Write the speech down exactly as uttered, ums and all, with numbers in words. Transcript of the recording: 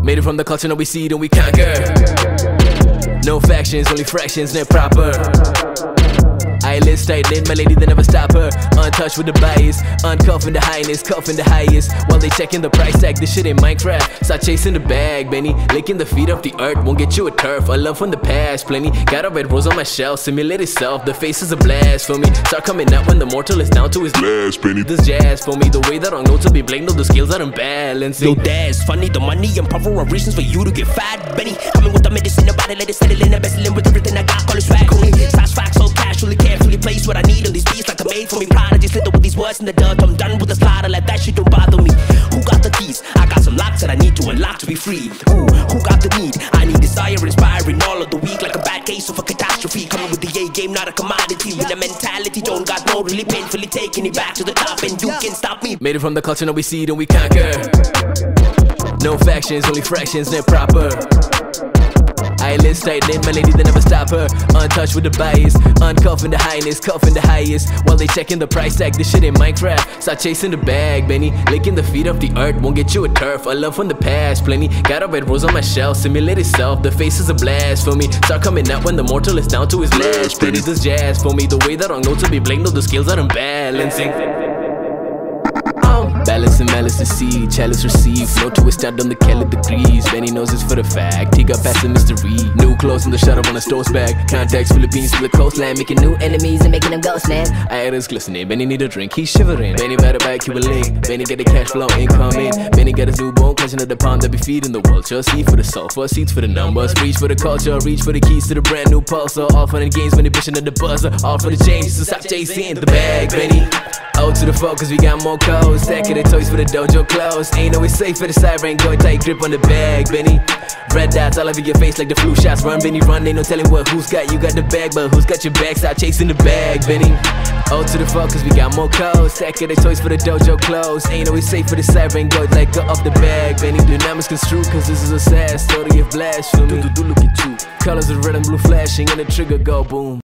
Made it from the culture, now we see it and we conquer. No factions, only fractions, they're proper. Eyelids tight-knit, my lady, they never stop her. Untouched with the bias, uncuffing the highness, cuffing the highest. While they checking the price tag, this shit ain't Minecraft. Start chasing the bag, Benny, licking the feet of the earth. Won't get you a turf, a love from the past, plenty. Got a red rose on my shelf, simulate itself. The face is a blast for me. Start coming out when the mortal is down to his last penny. This jazz for me, the way that I know to be blamed, no, the skills are imbalanced. Yo, that's funny, the money and power are reasons for you to get fat, Benny. Coming with the medicine, nobody let it settle in. Embezzling with everything I got, call it swag. Only slash facts, so casually, carefully place what I need on these beats like they're made for me. Prodigy slither with these words in the dirt. I'm done with the slaughter, like that shit don't bother me. Who got the keys? I got some locks that I need to unlock to be free. Who, who got the need? I need desire, inspiring all of the week like a bad case of a catastrophe. Coming with the A game, not a commodity. With a mentality, don't got no really painfully taking it back to the top, and you can't stop me. Made it from the culture, now we see it and we conquer. No factions, only fractions, they're proper. Eyelids tight-knit, my lady, they never stop her. Untouched with the bias, uncuffing the highness, cuffing the highest. While they checking the price tag, this shit ain't Minecraft. Start chasing the bag, Benny, licking the feet of the earth. Won't get you a turf, a love from the past, plenty. Got a red rose on my shelf, simulate itself. The face is a blast for me. Start coming out when the mortal is down to his last penny. This jazz for me, the way that I know to be blamed, no, the skills are imbalancing. Balance and malice to see, chalice receive. No twist out on the Kelly degrees. Benny knows it's for the fact, he got past the mystery. New clothes in the shut up on a store's bag. Contacts Philippines to the coastland, making new enemies and making them ghost, man. Iris glistening, Benny need a drink, he's shivering. Benny better buy a Cuban link, Benny get the cash flow incoming. Benny got his new bone, clutching at the palm that be feeding the vulture. See for the sulfur, seats for the numbers. Reach for the culture, reach for the keys to the brand new pulsar. All fun and games when they pushing at the buzzer. All for the change, so stop chasing the bag, Benny. O to the focus, we got more codes. Stack of the toys for the dojo clothes. Ain't always safe for the siren, going tight grip on the bag, Benny. Red dots all over your face like the flu shots. Run, Benny, run, ain't no telling what who's got. You got the bag, but who's got your back? Stop chasing the bag, Benny. O to the focus, we got more codes. Stack of the toys for the dojo clothes. Ain't always safe for the siren, go like go off the bag, Benny. Dynamics construed, cause this is a sad story of blasphemy. Do, do, do, look at you. Colors of red and blue flashing and the trigger go boom.